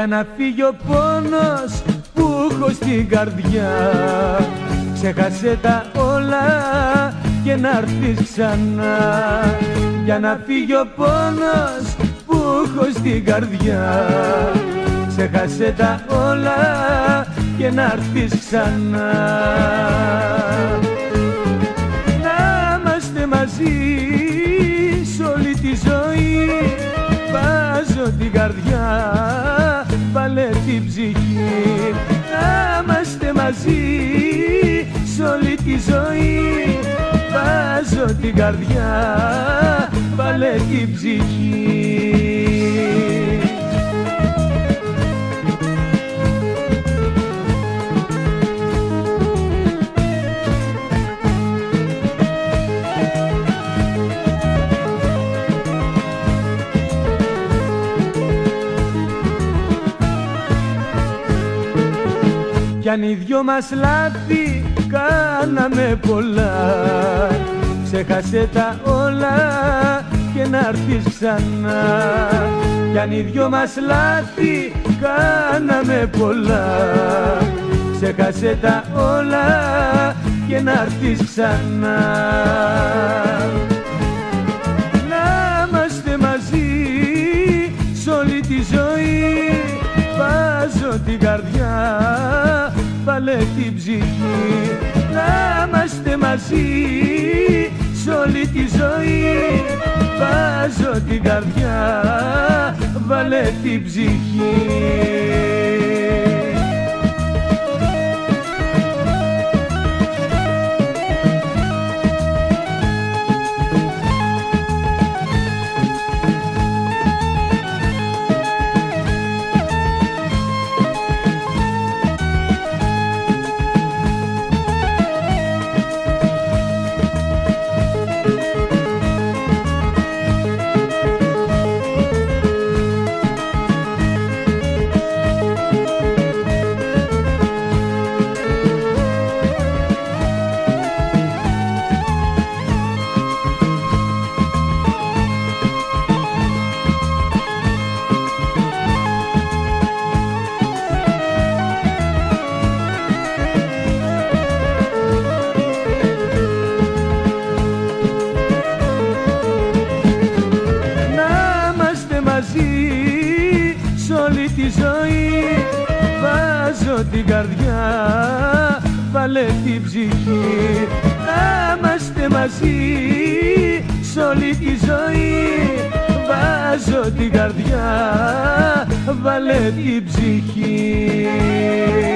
για να φύγει ο πόνος που έχω στην καρδιά. Ξέχασε τα όλα και να έρθεις ξανά, για να φύγει ο πόνος που έχω στην καρδιά. Ξέχασε τα όλα και να έρθεις ξανά. Να είμαστε μαζί σ' όλη τη ζωή, βάζω την καρδιά, βάλε την ψυχή. Να είμαστε μαζί σ' όλη τη ζωή, βάζω την καρδιά, βάλε την ψυχή. Κι αν οι δυο μας λάθη κάναμε πολλά, ξέχασε τα όλα και να έρθεις ξανά. Κι αν οι δυο μας λάθη κάναμε πολλά, ξέχασε τα όλα και να έρθεις ξανά. Να είμαστε μαζί σ' όλη τη ζωή, βάζω την καρδιά, βάλε την ψυχή. Να είμαστε μαζί σ' όλη τη ζωή, βάζω την καρδιά, βάλε την ψυχή. Σ' όλη τη ζωή, βάζω την καρδιά, βάλε την ψυχή. Να είμαστε μαζί σ' όλη τη ζωή, βάζω την καρδιά, βάλε την ψυχή.